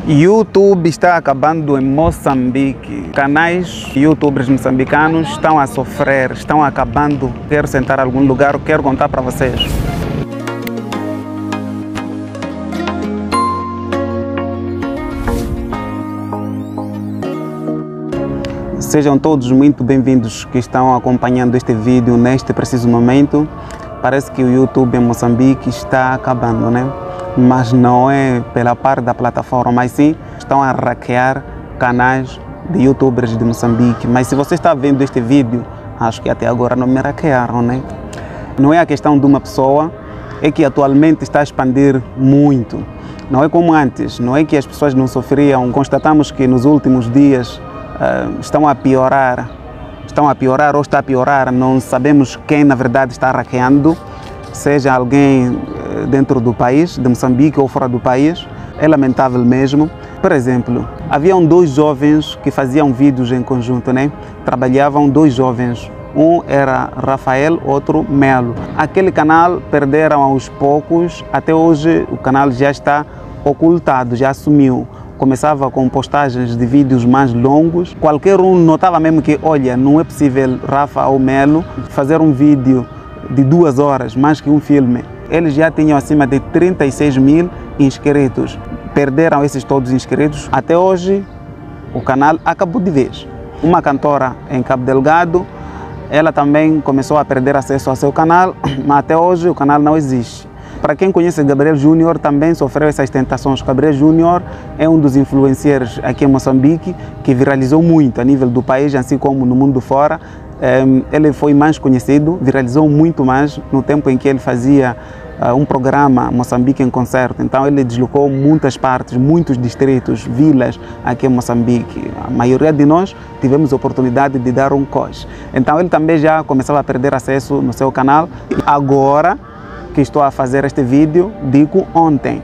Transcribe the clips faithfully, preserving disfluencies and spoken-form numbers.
YouTube está acabando em Moçambique. Canais youtubers moçambicanos estão a sofrer, estão acabando. Quero sentar em algum lugar, quero contar para vocês. Sejam todos muito bem-vindos que estão acompanhando este vídeo neste preciso momento. Parece que o YouTube em Moçambique está acabando, né? Mas não é pela parte da plataforma, mas sim estão a hackear canais de youtubers de Moçambique. Mas se você está vendo este vídeo, acho que até agora não me hackearam, né? Não é a questão de uma pessoa, é que atualmente está a expandir muito. Não é como antes, não é que as pessoas não sofriam. Constatamos que nos últimos dias uh, estão a piorar, estão a piorar ou está a piorar. Não sabemos quem na verdade está hackeando, seja alguém dentro do país, de Moçambique ou fora do país. É lamentável mesmo. Por exemplo, haviam dois jovens que faziam vídeos em conjunto, né? Trabalhavam dois jovens. Um era Rafael, outro Melo. Aquele canal perderam aos poucos. Até hoje o canal já está ocultado, já sumiu. Começava com postagens de vídeos mais longos. Qualquer um notava mesmo que, olha, não é possível Rafa ou Melo fazer um vídeo de duas horas, mais que um filme. Eles já tinham acima de trinta e seis mil inscritos. Perderam esses todos inscritos. Até hoje, o canal acabou de vez. Uma cantora em Cabo Delgado, ela também começou a perder acesso ao seu canal, mas até hoje o canal não existe. Para quem conhece Gabriel Júnior, também sofreu essas tentações. Gabriel Júnior é um dos influenciadores aqui em Moçambique que viralizou muito a nível do país, assim como no mundo fora. Ele foi mais conhecido, viralizou muito mais no tempo em que ele fazia uh, um programa Moçambique em Concerto. Então ele deslocou muitas partes, muitos distritos, vilas aqui em Moçambique. A maioria de nós tivemos a oportunidade de dar um coche. Então ele também já começava a perder acesso no seu canal. Agora que estou a fazer este vídeo, digo ontem,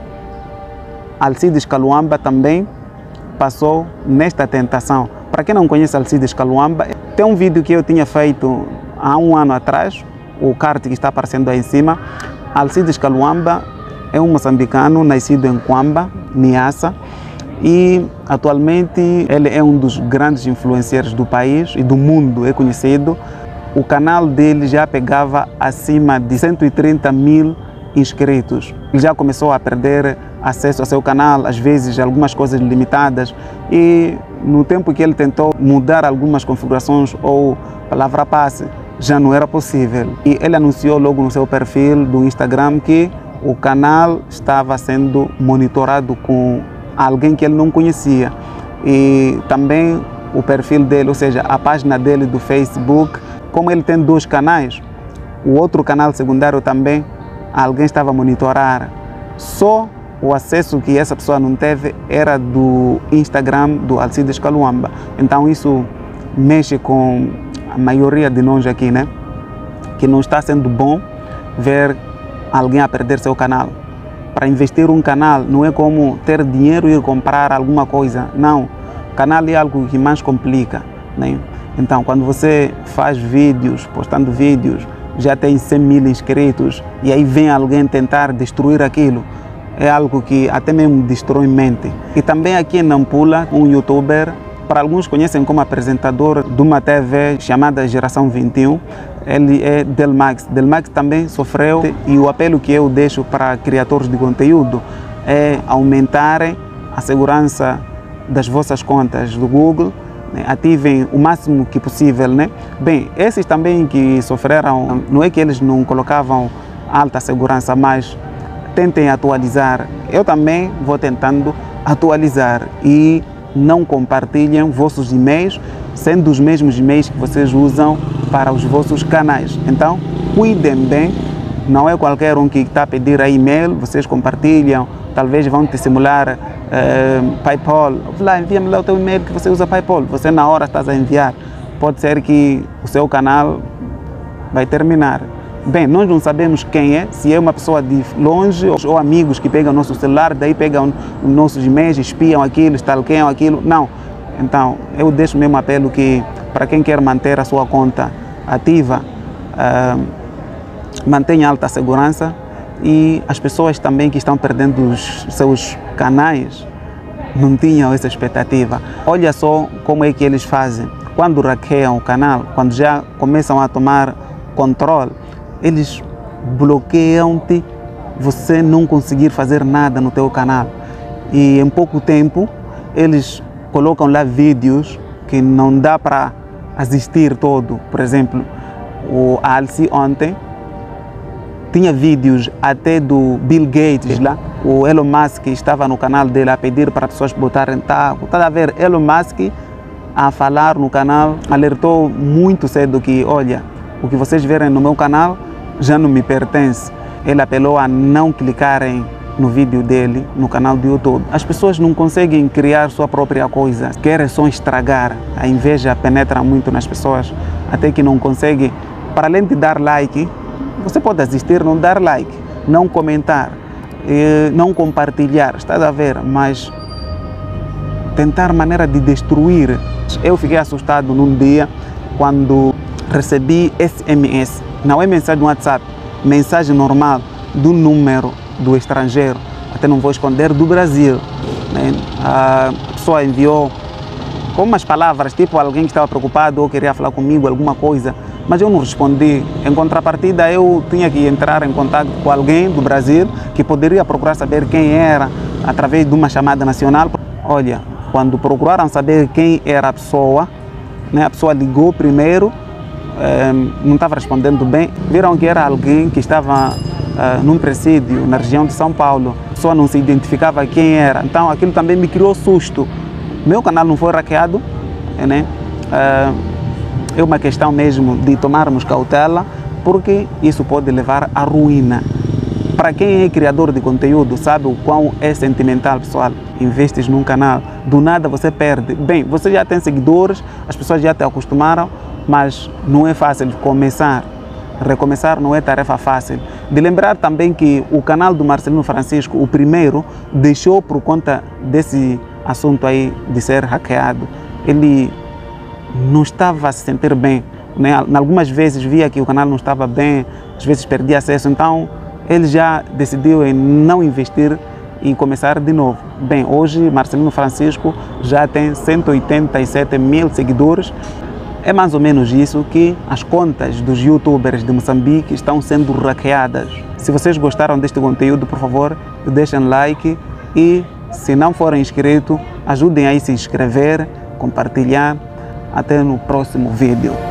Alcides Kaluamba também passou nesta tentação. Para quem não conhece Alcides Kaluamba, tem um vídeo que eu tinha feito há um ano atrás, o kart que está aparecendo aí em cima. Alcides Kaluamba é um moçambicano nascido em Quamba, Niassa, e atualmente ele é um dos grandes influenciadores do país e do mundo, é conhecido. O canal dele já pegava acima de cento e trinta mil inscritos. Ele já começou a perder acesso ao seu canal, às vezes algumas coisas limitadas, e no tempo que ele tentou mudar algumas configurações ou palavra passe, já não era possível. E ele anunciou logo no seu perfil do Instagram que o canal estava sendo monitorado com alguém que ele não conhecia. E também o perfil dele, ou seja, a página dele do Facebook, como ele tem dois canais, o outro canal secundário também, alguém estava a monitorar. Só o acesso que essa pessoa não teve era do Instagram do Alcides Kaluamba. Então isso mexe com a maioria de nós aqui, né? Que não está sendo bom ver alguém a perder seu canal. Para investir um canal não é como ter dinheiro e ir comprar alguma coisa. Não, o canal é algo que mais complica, né? Então quando você faz vídeos, postando vídeos, já tem cem mil inscritos e aí vem alguém tentar destruir aquilo, é algo que até mesmo destrói mente. E também aqui em Nampula, um youtuber, para alguns conhecem como apresentador de uma T V chamada Geração vinte e um, ele é Delmax. Delmax também sofreu, e o apelo que eu deixo para criadores de conteúdo é aumentarem a segurança das vossas contas do Google, né? Ativem o máximo que possível, né? Bem, esses também que sofreram, não é que eles não colocavam alta segurança, mas tentem atualizar. Eu também vou tentando atualizar, e não compartilhem vossos e-mails sendo os mesmos e-mails que vocês usam para os vossos canais. Então cuidem bem, não é qualquer um que está a pedir a e-mail, vocês compartilham, talvez vão te simular uh, PayPal, lá envia-me lá o teu e-mail que você usa PayPal, você na hora estás a enviar, pode ser que o seu canal vai terminar. Bem, nós não sabemos quem é, se é uma pessoa de longe ou amigos que pegam nosso celular, daí pegam nossos e-mails, espiam aquilo, stalkeiam aquilo. Não. Então, eu deixo mesmo apelo que para quem quer manter a sua conta ativa, uh, mantenha alta segurança, e as pessoas também que estão perdendo os seus canais, não tinham essa expectativa. Olha só como é que eles fazem. Quando hackeiam o canal, quando já começam a tomar controle, eles bloqueiam-te, você não conseguir fazer nada no teu canal. E em pouco tempo, eles colocam lá vídeos que não dá para assistir todo. Por exemplo, o Alci ontem tinha vídeos até do Bill Gates lá. O Elon Musk estava no canal dele a pedir para pessoas botarem taco. Está a ver, Elon Musk a falar no canal, alertou muito cedo que, olha, o que vocês verem no meu canal já não me pertence. Ele apelou a não clicarem no vídeo dele, no canal do YouTube. As pessoas não conseguem criar sua própria coisa, querem só estragar. A inveja penetra muito nas pessoas, até que não conseguem. Para além de dar like, você pode assistir, não dar like, não comentar, não compartilhar, está a ver, mas tentar maneira de destruir. Eu fiquei assustado num dia quando recebi S M S, não é mensagem no WhatsApp, mensagem normal do número do estrangeiro, até não vou esconder, do Brasil. Né? A pessoa enviou com umas palavras, tipo alguém que estava preocupado ou queria falar comigo, alguma coisa, mas eu não respondi. Em contrapartida, eu tinha que entrar em contato com alguém do Brasil que poderia procurar saber quem era através de uma chamada nacional. Olha, quando procuraram saber quem era a pessoa, né, a pessoa ligou primeiro, eh, não estava respondendo bem, viram que era alguém que estava eh, num presídio na região de São Paulo. A pessoa não se identificava quem era, então aquilo também me criou susto. Meu canal não foi hackeado, né? É uma questão mesmo de tomarmos cautela, porque isso pode levar à ruína. Para quem é criador de conteúdo, sabe o quão é sentimental, pessoal. Investes num canal, do nada você perde. Bem, você já tem seguidores, as pessoas já te acostumaram, mas não é fácil começar. Recomeçar não é tarefa fácil. De lembrar também que o canal do Marcelino Francisco, o primeiro, deixou por conta desse assunto aí de ser hackeado. Ele não estava a se sentir bem, né? Algumas vezes via que o canal não estava bem, às vezes perdia acesso, então ele já decidiu em não investir e começar de novo. Bem, hoje Marcelino Francisco já tem cento e oitenta e sete mil seguidores. É mais ou menos isso que as contas dos youtubers de Moçambique estão sendo hackeadas. Se vocês gostaram deste conteúdo, por favor, deixem like e, se não forem inscritos, ajudem aí a se inscrever, compartilhar. Até no próximo vídeo.